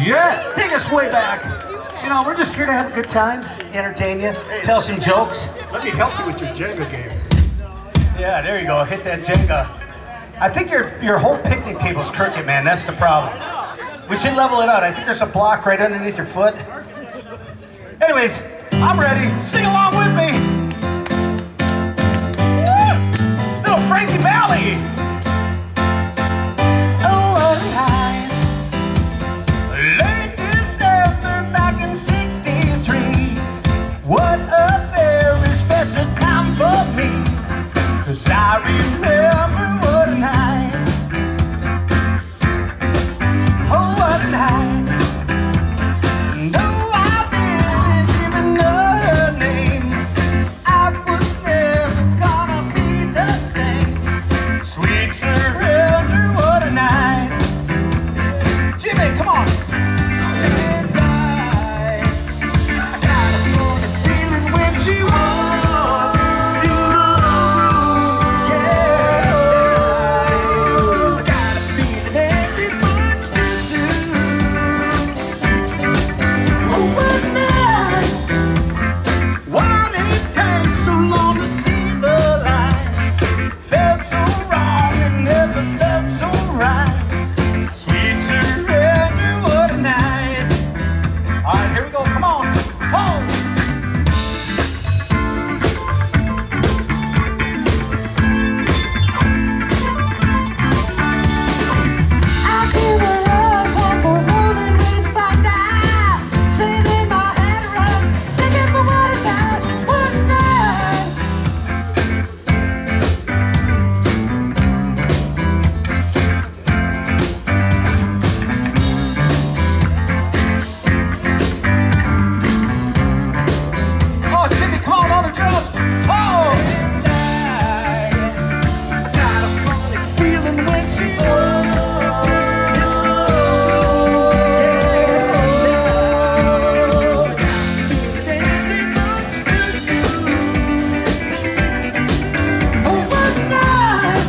Yeah. Take us way back. You know, we're just here to have a good time, entertain you, tell some jokes. Let me help you with your Jenga game. Yeah, there you go. Hit that Jenga. I think your whole picnic table's crooked, man. That's the problem. We should level it out. I think there's a block right underneath your foot. Anyways, I'm ready. Sing along with me. Little Frankie Valli. Oh, what night. Late December back in '63. What a very special time for me. 'Cause I remember what a night. Oh, what a night. No, I didn't even know her name. I was never gonna be the same. Sweet surrender, what a night. Jimmy, come on. And I got a funny feeling when she walked in the room. Yeah, I got a feeling every much too soon. Oh, what night? Why did it take so long to see the light? Felt so wrong and never felt so right. Sweet surrender, what a night. All right, here we go. Come on. Oh. I feel the rush like a rolling wind if I die. Spinning my head around, thinking for what it's at. What a night. Oh, Jimmy, come on the drums. Oh! I got a funny feeling when she walks. Oh, what night.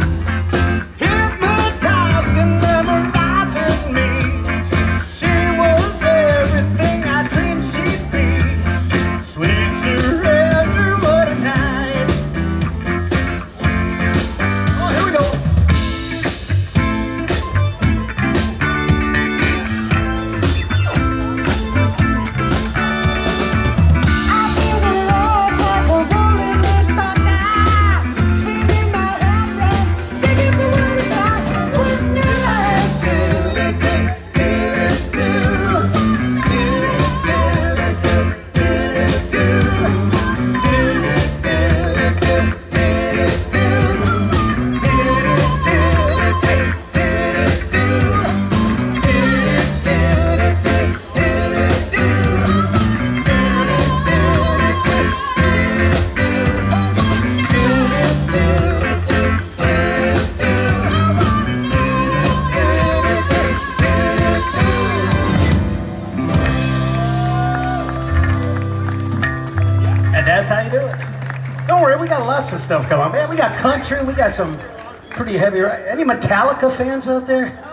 Hypnotized and memorizing me. She was everything I dreamed she'd be. Sweet surrender, what a night. Oh, here we go. I feel the rush like a rolling wind if I die. Spinning my head around, thinking for what it's at. What a night. And that's how you do it. Don't worry, we got lots of stuff coming. Man, we got country, we got some pretty heavy. Any Metallica fans out there?